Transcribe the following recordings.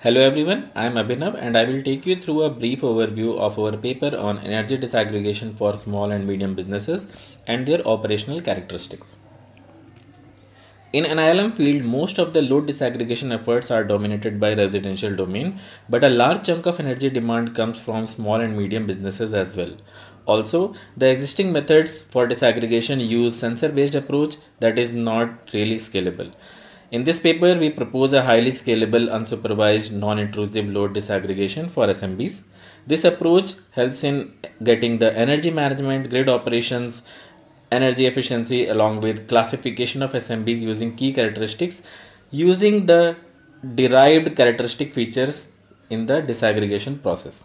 Hello everyone, I am Abhinav and I will take you through a brief overview of our paper on energy disaggregation for small and medium businesses and their operational characteristics. In an ILM field, most of the load disaggregation efforts are dominated by residential domain, but a large chunk of energy demand comes from small and medium businesses as well. Also, the existing methods for disaggregation use sensor-based approach that is not really scalable. In this paper, we propose a highly scalable, unsupervised, non-intrusive load disaggregation for SMBs. This approach helps in getting the energy management, grid operations, energy efficiency along with classification of SMBs using key characteristics using the derived characteristic features in the disaggregation process.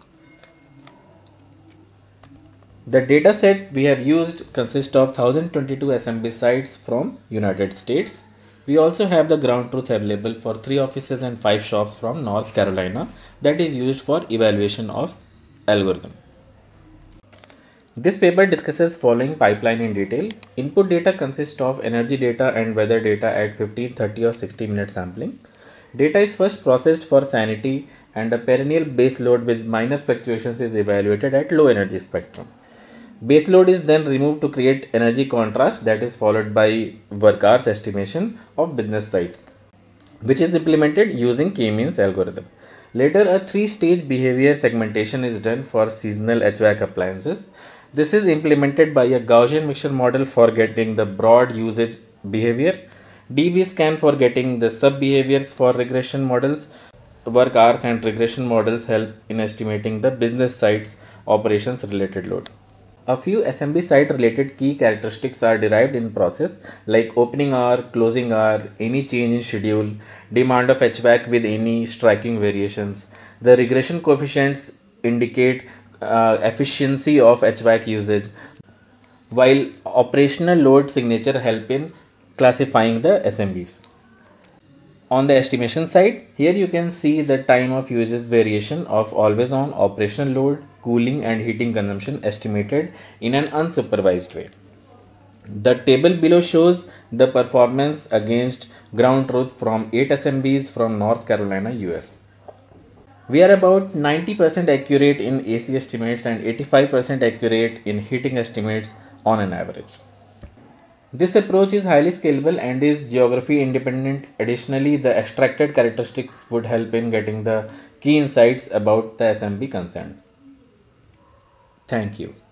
The data set we have used consists of 1022 SMB sites from United States. We also have the ground truth available for 3 offices and 5 shops from North Carolina that is used for evaluation of algorithm. This paper discusses following pipeline in detail. Input data consists of energy data and weather data at 15, 30 or 60 minute sampling. Data is first processed for sanity and a perennial base load with minor fluctuations is evaluated at low energy spectrum. Base load is then removed to create energy contrast that is followed by work hours estimation of business sites, which is implemented using K-means algorithm. Later, a 3-stage behavior segmentation is done for seasonal HVAC appliances. This is implemented by a Gaussian mixture model for getting the broad usage behavior, DB scan for getting the sub behaviors for regression models. Work hours and regression models help in estimating the business sites operations related load. A few SMB site related key characteristics are derived in process like opening hour, closing hour, any change in schedule, demand of HVAC with any striking variations. The regression coefficients indicate efficiency of HVAC usage, while operational load signature help in classifying the SMBs. On the estimation side, here you can see the time of usage variation of always on operational load, cooling and heating consumption estimated in an unsupervised way. The table below shows the performance against ground truth from 8 SMBs from North Carolina, US. We are about 90% accurate in AC estimates and 85% accurate in heating estimates on an average. This approach is highly scalable and is geography independent. Additionally, the extracted characteristics would help in getting the key insights about the SMB concerned. Thank you.